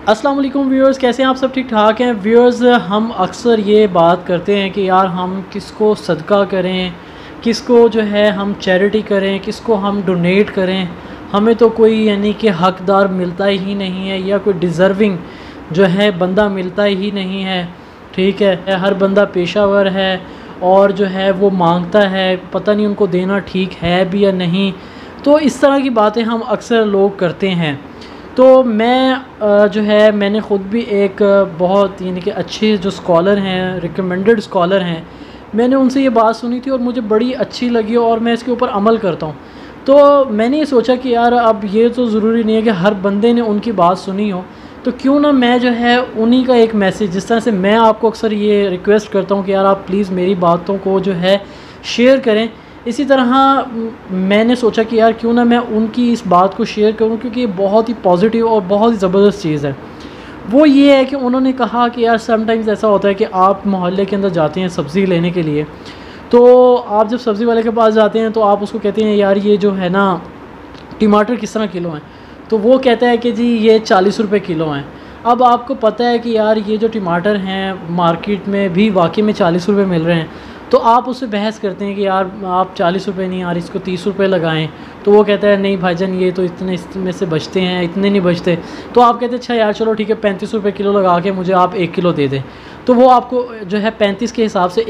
अस्सलाम वालेकुम व्यूअर्स, कैसे हैं आप सब? ठीक ठाक हैं व्यूअर्स। हम अक्सर ये बात करते हैं कि यार हम किसको सदका करें, किसको जो है हम चैरिटी करें, किसको हम डोनेट करें। हमें तो कोई यानी कि हकदार मिलता ही नहीं है या कोई डिज़र्विंग जो है बंदा मिलता ही नहीं है। ठीक है, हर बंदा पेशावर है और जो है वो मांगता है, पता नहीं उनको देना ठीक है भी या नहीं। तो इस तरह की बातें हम अक्सर लोग करते हैं। तो मैं जो है मैंने ख़ुद भी एक बहुत यानी कि अच्छे जो स्कॉलर हैं, रिकमेंडेड स्कॉलर हैं, मैंने उनसे ये बात सुनी थी और मुझे बड़ी अच्छी लगी और मैं इसके ऊपर अमल करता हूँ। तो मैंने ये सोचा कि यार अब ये तो ज़रूरी नहीं है कि हर बंदे ने उनकी बात सुनी हो, तो क्यों ना मैं जो है उन्हीं का एक मैसेज, जिस तरह से मैं आपको अक्सर ये रिक्वेस्ट करता हूँ कि यार आप प्लीज़ मेरी बातों को जो है शेयर करें, इसी तरह मैंने सोचा कि यार क्यों ना मैं उनकी इस बात को शेयर करूं, क्योंकि ये बहुत ही पॉजिटिव और बहुत ही ज़बरदस्त चीज़ है। वो ये है कि उन्होंने कहा कि यार समटाइम्स ऐसा होता है कि आप मोहल्ले के अंदर जाते हैं सब्ज़ी लेने के लिए, तो आप जब सब्ज़ी वाले के पास जाते हैं तो आप उसको कहते हैं यार ये जो है ना टमाटर किस तरह किलो हैं, तो वो कहता है कि जी ये 40 रुपये किलो हैं। अब आपको पता है कि यार ये जो टमाटर हैं मार्केट में भी वाकई में 40 रुपये मिल रहे हैं, तो आप उससे बहस करते हैं कि यार आप 40 रुपये नहीं, यार इसको 30 रुपये लगाएं। तो वो कहता है नहीं भाईजान ये तो इतने इसमें से बचते हैं, इतने नहीं बचते। तो आप कहते हैं अच्छा यार चलो ठीक है 35 रुपये किलो लगा के मुझे आप 1 किलो दे दें। तो वो आपको जो है 35 के हिसाब से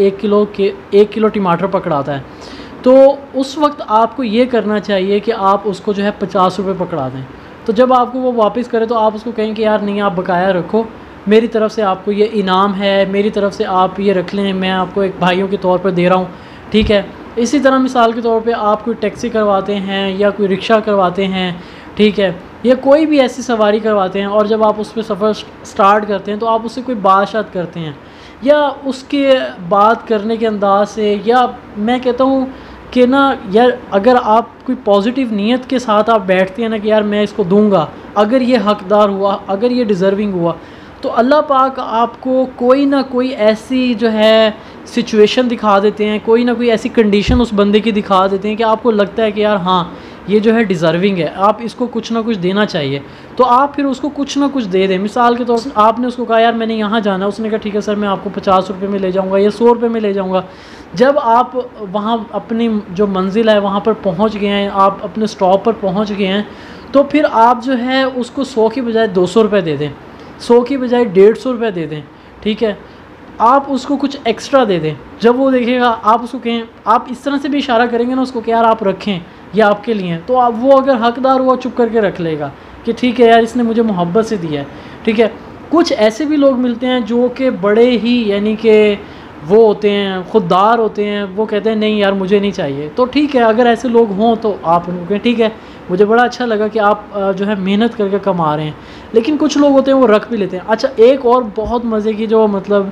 1 किलो टमाटर पकड़ाता है। तो उस वक्त आपको ये करना चाहिए कि आप उसको जो है 50 रुपये पकड़ा दें। तो जब आपको वो वापस करे तो आप उसको कहें कि यार नहीं आप बकाया रखो, मेरी तरफ़ से आपको ये इनाम है, मेरी तरफ़ से आप ये रख लें, मैं आपको एक भाइयों के तौर पर दे रहा हूँ। ठीक है, इसी तरह मिसाल के तौर पे आप कोई टैक्सी करवाते हैं या कोई रिक्शा करवाते हैं, ठीक है, या कोई भी ऐसी सवारी करवाते हैं और जब आप उस पर सफ़र स्टार्ट करते हैं तो आप उससे कोई बात करते हैं या उसके बात करने के अंदाज से, या मैं कहता हूँ कि ना यार अगर आप कोई पॉजिटिव नीयत के साथ आप बैठते हैं ना कि यार मैं इसको दूंगा, अगर ये हकदार हुआ, अगर ये डिज़र्विंग हुआ, तो अल्लाह पाक आपको कोई ना कोई ऐसी जो है सिचुएशन दिखा देते हैं, कोई ना कोई ऐसी कंडीशन उस बंदे की दिखा देते हैं कि आपको लगता है कि यार हाँ ये जो है डिज़र्विंग है, आप इसको कुछ ना कुछ देना चाहिए। तो आप फिर उसको कुछ ना कुछ दे दें। मिसाल के तौर पर आपने उसको कहा यार मैंने यहाँ जाना, उसने कहा ठीक है सर मैं आपको 50 रुपये में ले जाऊँगा या 100 रुपये में ले जाऊँगा। जब आप वहाँ अपनी जो मंजिल है वहाँ पर पहुँच गए हैं, आप अपने स्टॉप पर पहुँच गए हैं, तो फिर आप जो है उसको 100 की बजाय 200 रुपये दे दें, 100 की बजाय 150 रुपये दे दें। ठीक है, आप उसको कुछ एक्स्ट्रा दे दें। जब वो देखेगा आप उसको कहें, आप इस तरह से भी इशारा करेंगे ना उसको कि यार आप रखें, ये आपके लिए हैं, तो आप वो अगर हकदार हुआ चुप करके रख लेगा कि ठीक है यार इसने मुझे मोहब्बत से दिया है। ठीक है, कुछ ऐसे भी लोग मिलते हैं जो कि बड़े ही यानी कि वो होते हैं, खुददार होते हैं, वो कहते हैं नहीं यार मुझे नहीं चाहिए। तो ठीक है, अगर ऐसे लोग हों तो आप उनको कहें ठीक है मुझे बड़ा अच्छा लगा कि आप जो है मेहनत करके कमा रहे हैं। लेकिन कुछ लोग होते हैं वो रख भी लेते हैं। अच्छा, एक और बहुत मज़े की जो मतलब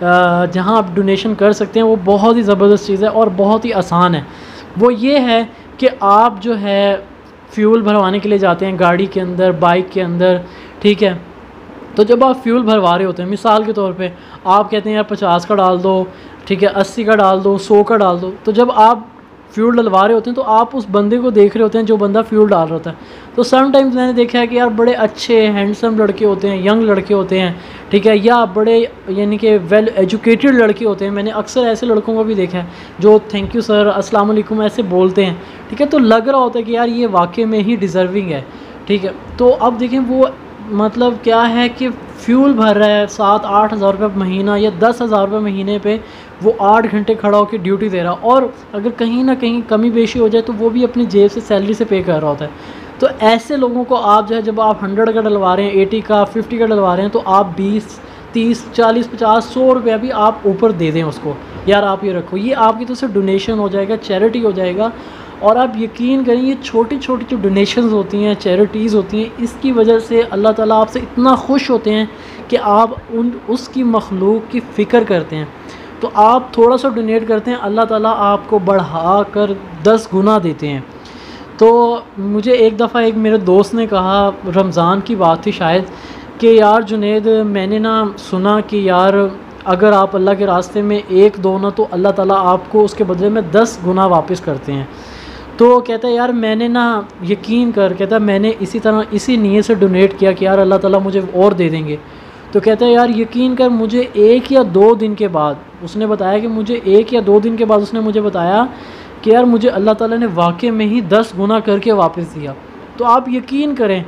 जहाँ आप डोनेशन कर सकते हैं वो बहुत ही ज़बरदस्त चीज़ है और बहुत ही आसान है। वो ये है कि आप जो है फ्यूल भरवाने के लिए जाते हैं गाड़ी के अंदर, बाइक के अंदर, ठीक है, तो जब आप फ्यूल भरवा रहे होते हैं, मिसाल के तौर पे आप कहते हैं यार 50 का डाल दो, ठीक है, 80 का डाल दो, 100 का डाल दो, तो जब आप फ्यूल डलवा रहे होते हैं तो आप उस बंदे को देख रहे होते हैं जो बंदा फ्यूल डाल रहा होता है। तो समटाइम्स मैंने देखा है कि यार बड़े अच्छे हैंडसम लड़के होते हैं, यंग लड़के होते हैं, ठीक है, या बड़े यानी कि वेल एजुकेटेड लड़के होते हैं। मैंने अक्सर ऐसे लड़कों को भी देखा है जो थैंक यू सर, अस्सलाम वालेकुम ऐसे बोलते हैं। ठीक है, तो लग रहा होता है कि यार ये वाकई में ही डिज़र्विंग है। ठीक है, तो अब देखें वो मतलब क्या है कि फ्यूल भर रहा है 7-8 हज़ार रुपये महीना या 10,000 रुपये महीने पे, वो 8 घंटे खड़ा होकर ड्यूटी दे रहा, और अगर कहीं ना कहीं कमी बेशी हो जाए तो वो भी अपनी जेब से सैलरी से पे कर रहा होता है। तो ऐसे लोगों को आप जो है जब आप 100 का डलवा रहे हैं, 80 का, 50 का डलवा रहे हैं, तो आप 20, 30, 40, 50, 100 रुपया भी आप ऊपर दे दें उसको, यार आप ये रखो, ये आपकी तरफ से डोनेशन हो जाएगा, चैरिटी हो जाएगा। और आप यकीन करें ये छोटी छोटी जो डोनेशंस होती हैं, चैरिटीज़ होती हैं, इसकी वजह से अल्लाह ताला आपसे इतना खुश होते हैं कि आप उसकी मखलूक की फ़िक्र करते हैं। तो आप थोड़ा सा डोनेट करते हैं, अल्लाह ताला आपको बढ़ा कर 10 गुना देते हैं। तो मुझे एक दफ़ा एक मेरे दोस्त ने कहा, रमज़ान की बात थी शायद, कि यार जुनेद मैंने ना सुना कि यार अगर आप अल्लाह के रास्ते में 1 दो ना तो अल्लाह ताला आपको उसके बदले में 10 गुना वापस करते हैं। तो कहता है यार मैंने ना यकीन कर, कहता है मैंने इसी तरह इसी नीयत से डोनेट किया कि यार अल्लाह ताला मुझे और दे देंगे। तो कहता है यार यकीन कर मुझे 1 या 2 दिन के बाद, उसने बताया कि मुझे 1 या 2 दिन के बाद उसने मुझे बताया कि यार मुझे अल्लाह ताला ने वाकई में ही 10 गुना करके वापस दिया। तो आप यकीन करें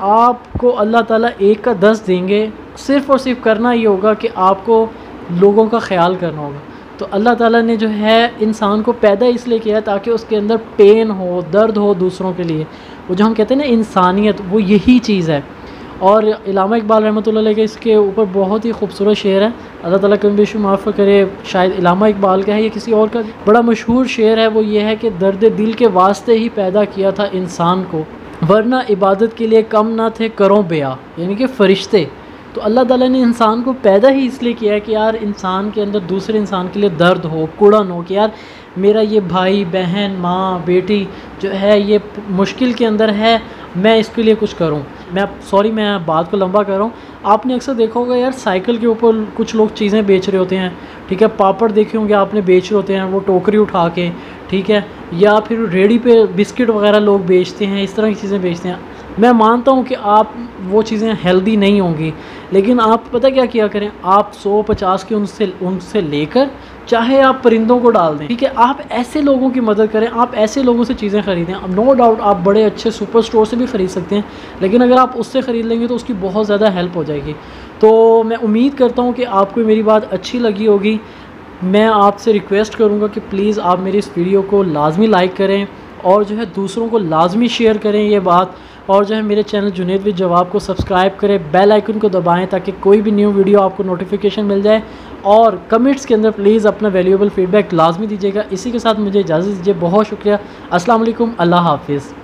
आपको अल्लाह ताला 1 का 10 देंगे, सिर्फ़ और सिर्फ करना ये होगा कि आपको लोगों का ख्याल करना होगा। तो अल्लाह ताला ने जो है इंसान को पैदा इसलिए किया ताकि उसके अंदर पेन हो, दर्द हो दूसरों के लिए, वो जो हम कहते हैं ना इंसानियत, वो यही चीज़ है। और इलामा इकबाल रहमतुल्लाह अलैह के इसके ऊपर बहुत ही खूबसूरत शेर है, अल्लाह ताला कभी बेशुमार माफ़ करे, शायद इलामा इकबाल का है या किसी और का, बड़ा मशहूर शेर है। वो ये है कि दर्द दिल के वास्ते ही पैदा किया था इंसान को, वरना इबादत के लिए कम ना थे करों बेया, यानी कि फ़रिश्ते। तो अल्लाह ताला ने इंसान को पैदा ही इसलिए किया है कि यार इंसान के अंदर दूसरे इंसान के लिए दर्द हो, कुड़न हो कि यार मेरा ये भाई बहन माँ बेटी जो है ये मुश्किल के अंदर है, मैं इसके लिए कुछ करूं। मैं बात को लंबा कर रहा हूँ। आपने अक्सर देखा होगा यार साइकिल के ऊपर कुछ लोग चीज़ें बेच रहे होते हैं, ठीक है, पापड़ देखे होंगे आपने बेच रहे होते हैं वो टोकरी उठा के, ठीक है, या फिर रेडी पे बिस्किट वगैरह लोग बेचते हैं, इस तरह की चीज़ें बेचते हैं। मैं मानता हूँ कि आप वो चीज़ें हेल्दी नहीं होंगी, लेकिन आप पता क्या किया करें, आप 100-50 की उनसे लेकर चाहे आप परिंदों को डाल दें, ठीक है, आप ऐसे लोगों की मदद करें, आप ऐसे लोगों से चीज़ें ख़रीदें। अब नो डाउट आप बड़े अच्छे सुपर स्टोर से भी ख़रीद सकते हैं, लेकिन अगर आप उससे ख़रीद लेंगे तो उसकी बहुत ज़्यादा हेल्प हो जाएगी। तो मैं उम्मीद करता हूँ कि आपको मेरी बात अच्छी लगी होगी। मैं आपसे रिक्वेस्ट करूँगा कि प्लीज़ आप मेरी इस वीडियो को लाजमी लाइक करें और जो है दूसरों को लाजमी शेयर करें ये बात, और जो है मेरे चैनल जुनैद विद जवाब को सब्सक्राइब करें, बेल आइकन को दबाएं ताकि कोई भी न्यू वीडियो आपको नोटिफिकेशन मिल जाए। और कमेंट्स के अंदर प्लीज़ अपना वैल्यूएबल फीडबैक लाजमी दीजिएगा। इसी के साथ मुझे इजाज़त दीजिए, बहुत शुक्रिया। अस्सलाम वालेकुम, अल्लाह हाफिज़।